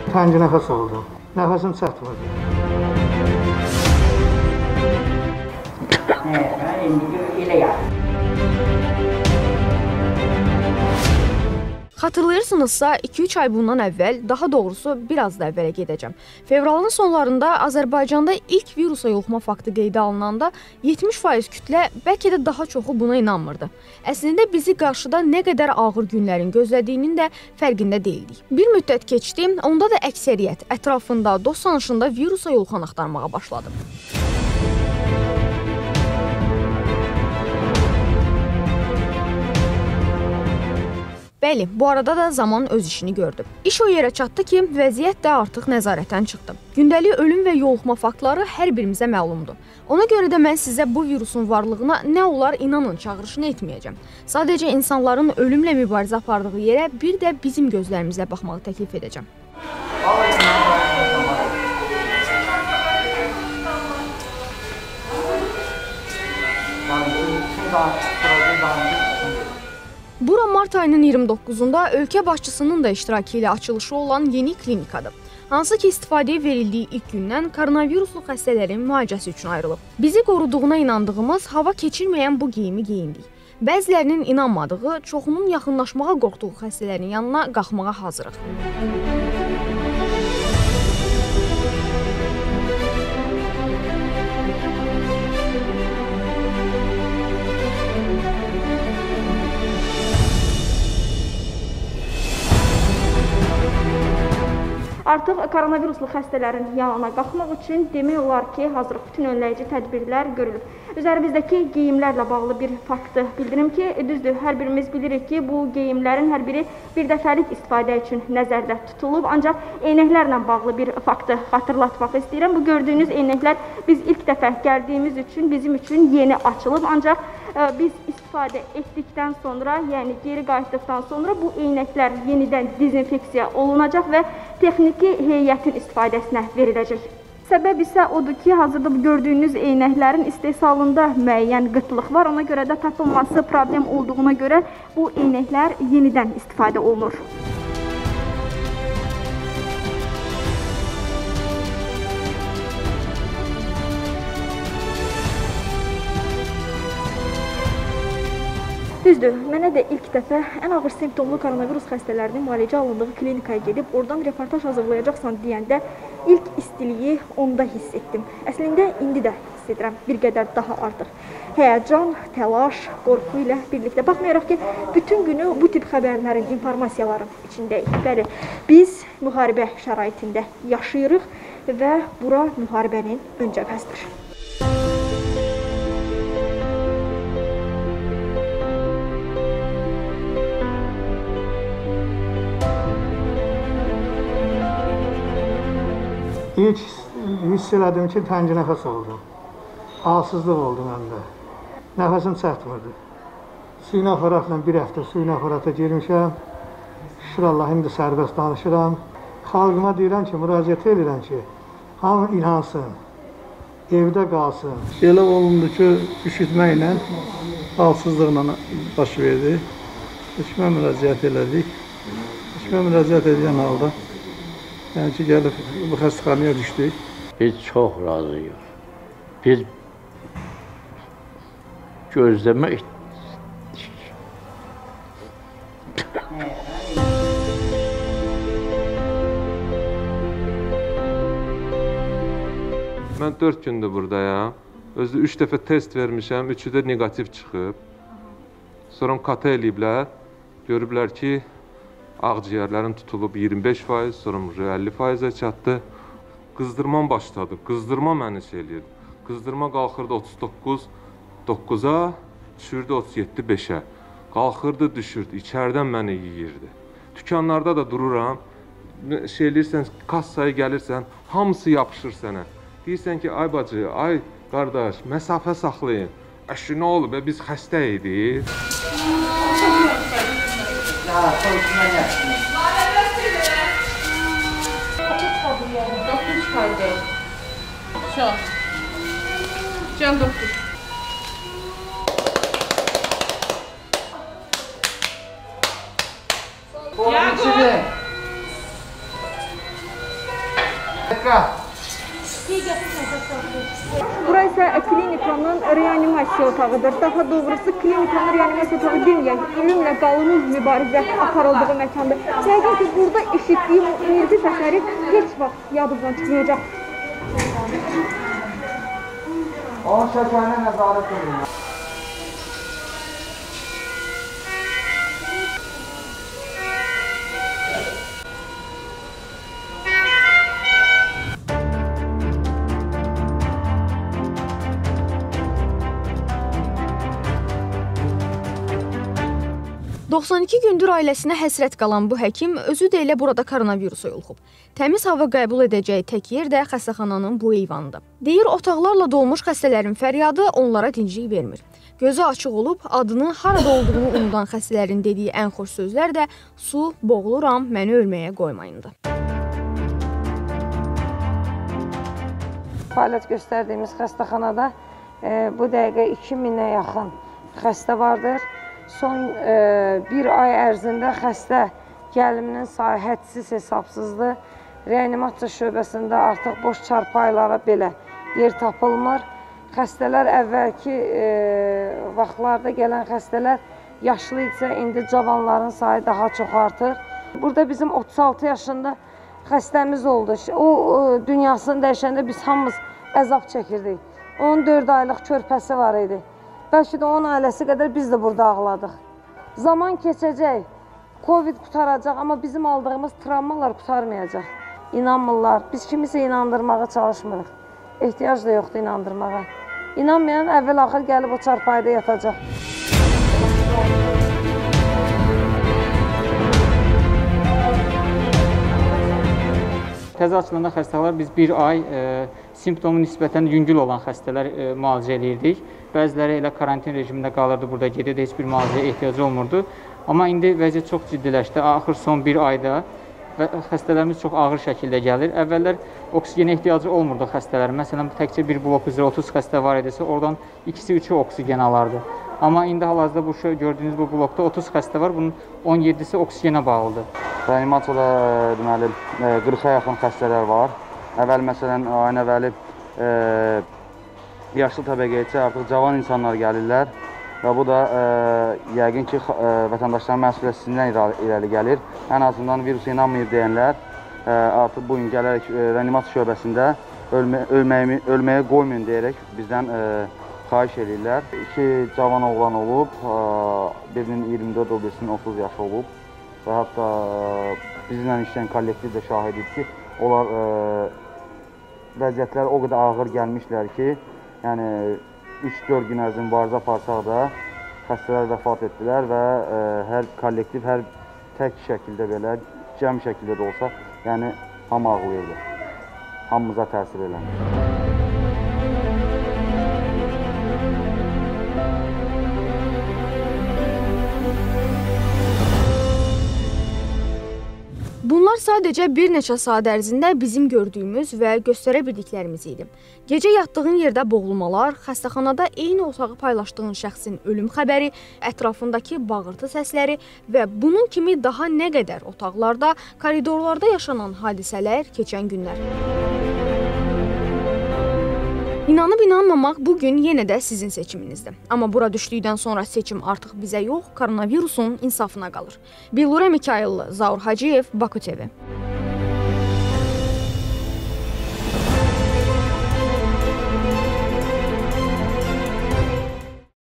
Təngi nəfəs aldım. Nəfəsim çatmadı. Xatırlayırsınızsa 2-3 ay bundan əvvəl, daha doğrusu biraz da əvvələ gedəcəm. Fevralın sonlarında Azərbaycanda ilk virusa yoluxma faktı qeydə alınanda 70% kütlə, bəlkə də daha çoxu buna inanmırdı. Əslində bizi qarşıda nə qədər ağır günlərin gözlədiyinin də fərqində deyildik. Bir müddət keçdi, onda da əksəriyyət ətrafında, dost tanışında virusa yoluxan axtarmağa başladı. Bəli, bu arada da zaman öz işini gördü. İş o yerə çatdı ki, vəziyyət də artıq nəzarətdən çıxdı. Gündəlik ölüm və yoluxma faktları hər birimizə məlumdur. Ona görə də mən sizə bu virusun varlığına nə olar inanın çağırışını etməyəcəm. Sadəcə insanların ölümlə mübarizə apardığı yerə bir də bizim gözlərimizlə baxmağı təklif edəcəm. Bura mart ayının 29-unda ölkə başçısının da iştirakı ilə açılışı olan yeni klinikadır. Hansı ki, istifadəyə verildiyi ilk gündən koronaviruslu xəstələrin müalicəsi üçün ayrılıb. Bizi qoruduğuna inandığımız hava keçirməyən bu geyimi geyindik. Bəzilərinin inanmadığı, çoxunun yaxınlaşmağa qorxduğu xəstələrin yanına qalxmağa hazırıq. Artıq koronaviruslu xəstələrin yanına qalxmaq üçün demək olar ki, hazırlıq bütün önləyici tədbirlər görülüb. Üzərimizdəki geyimlərlə bağlı bir faktı bildirim ki, düzdür, hər birimiz bilirik ki, bu geyimlərin hər biri bir dəfəlik istifadə üçün nəzərdə tutulub. Ancaq eynəklərlə bağlı bir faktı xatırlatmaq istəyirəm. Bu gördüyünüz eynəklər biz ilk dəfə gəldiyimiz üçün bizim üçün yeni açılıb. Ancaq biz istifadə etdikdən sonra, yəni geri qayıtdıqdan sonra bu eynəklər yenidən dezinfeksiya olunacaq və texniki heyətin istifadəsinə veriləcək. Səbəb isə odur ki, hazırda bu gördüyünüz eynəklərin istehsalında müəyyən qıtlıq var. Ona görə də tapılması problem olduğuna görə bu eynəklər yenidən istifadə olunur. Düzdür, mənə də ilk dəfə ən ağır simptomlu koronavirus xəstələrinin müalicə alındığı klinikaya gedib, oradan reportaj hazırlayacaqsan deyəndə ilk istiliyi onda hiss etdim. Əslində, indi də hiss edirəm bir qədər daha artıq. Həyəcan, təlaş, qorxu ilə birlikdə. Baxmayaraq ki, bütün günü bu tip xəbərlərin, informasiyaların içindəyik. Bəli, biz müharibə şəraitində yaşayırıq və bura müharibənin ön cəbhəsidir. İlk hiss elədim ki, təngi nəfəs aldım. Halsızlıq oldu məndə. Nəfəsim çatmırdı. Suyun aparatla bir həftə suyun aparata girmişəm. Şükür Allah, indi sərbəst danışıram. Xalqıma deyirəm ki, müraciət edirəm ki, hamı inansın, evdə qalsın. Elə olundu ki, üşütməklə, halsızlıqla baş verdi. Həkimə müraciət elədik. Həkimə müraciət edən halda yəni ki, gəlib bu xəstəxanaya düşdük. Biz çox razıyıq. Biz gözləmək Mən 4 gündür buradayam. Özü 3 dəfə test vermişəm, 3-ü də negativ çıxıb. Sonra KT eləyiblər, görüblər ki, ağciyərlərin tutulub 25%, sonra 50%-ə çatdı. Qızdırmam başladı. Qızdırma məni şey eləyirdi. Qızdırma qalxırdı 39-9-a, düşürdü 37-5-ə. Qalxırdı, düşürdü. İçərdən məni yeyirdi. Dükanlarda da dururam. Şey eləyirsən, kassaya gəlirsən, hamısı yapışır sənə. Deyirsən ki, ay bacı, ay qardaş, məsafə saxlayın. Əşi, nə olub? Biz xəstə idik. Все. Can doktor. Bura isə klinikanın reanimasiya otağıdır. Daha doğrusu klinikanın reanimasiya otağı deməyək, ölümlə qalımız mübarizə aparıldığı məkandır. Yəqin ki, burada eşitdiyim o inilti səsləri heç vaxt yadımdan çıxmayacaq. Onun şəkərinə nəzarət edin. 92 gündür ailəsinə həsrət qalan bu həkim özü də elə burada koronavirusa yoluxub. Təmiz hava qəbul edəcəyi tək yer də xəstəxananın bu eyvanıdır. Deyir, otaqlarla dolmuş xəstələrin fəryadı onlara dinclik vermir. Gözü açıq olub, adını harada olduğunu unudan xəstələrin dediyi ən xoş sözlər də su, boğuluram, məni ölməyə qoymayındır. Fəaliyyət göstərdiyimiz xəstəxanada bu dəqiqə 2000-ə yaxın xəstə vardır. Son bir ay ərzində xəstə gəliminin sayı hədsiz hesabsızdır. Reanimasiya şöbəsində artıq boş çarpaylara belə yer tapılmır. Xəstələr əvvəlki vaxtlarda gələn xəstələr yaşlı idisə, indi cavanların sayı daha çox artır. Burada bizim 36 yaşında xəstəmiz oldu. O dünyasını dəyişəndə biz hamımız əzab çəkirdik. 14 aylıq körpəsi var idi. Bəlkə də onun ailəsi qədər biz də burada ağladıq. Zaman keçəcək, Covid qutaracaq, amma bizim aldığımız travmalar qutarmayacaq. İnanmırlar. Biz kimisə inandırmağa çalışmırıq. Ehtiyac da yoxdur inandırmağa. İnanmayan əvvəl-axır gəlib o çarpayda yatacaq. Təzə açılanda xəstələr biz bir ay simptomu nisbətən yüngül olan xəstələr müalicə edirdik. Bəziləri elə karantin rejimində qalırdı, burada gedirdi, heç bir müalicəyə ehtiyacı olmurdu. Amma indi vəziyyət çox ciddiləşdi. Axır son bir ayda xəstələrimiz çox ağır şəkildə gəlir. Əvvəllər oksigenə ehtiyacı olmurdu xəstələrin. Məsələn, təkcə bir blok üzrə 30 xəstə var idisə, oradan ikisi, üçü oksigen alardı. Amma indi hal-hazırda bu gördüyünüz bu blokda 30 xəstə var, bunun 17-si oksigenə bağlıdır. Reanimasiyada deməli 40-a yaxın xəstələr var. Əvvəl məsələn, ayın əvvəli yaşlı təbəqəyə isə artıq cavan insanlar gəlirlər və bu da yəqin ki, vətəndaşların məsuliyyətsizliyindən irəli gəlir. Ən azından virusa inanmayıb deyənlər artıq bugün gələrək reanimasiya şöbəsində ölməyə qoymayın deyərək bizdən xahiş edirlər. İki cavan oğlan olub, birinin 24 olub, birisinin 30 yaşı olub və hətta bizimlə işləyən kollektiv də şahididir ki, onlar vəziyyətlər o qədər ağır gəlmişlər ki, yəni 3-4 gün ərzində mübarizə aparsaq da xəstələr vəfat etdilər və hər kollektiv, hər tək şəkildə belə, cəmi şəkildə də olsa, yəni hamı ağlayırdı, hamımıza təsir eləndi. Bunlar sadəcə bir neçə saat ərzində bizim gördüyümüz və göstərə bildiklərimiz idi. Gecə yatdığın yerdə boğulmalar, xəstəxanada eyni otağı paylaşdığın şəxsin ölüm xəbəri, ətrafındakı bağırtı səsləri və bunun kimi daha nə qədər otaqlarda, koridorlarda yaşanan hadisələr keçən günlər. İnanıb inanmamaq bugün yenə də sizin seçiminizdir. Amma bura düşdükdən sonra seçim artıq bizə yox, koronavirusun insafına qalır. Bilura Mikayıllı, Zaur Hacıyev, Baku TV.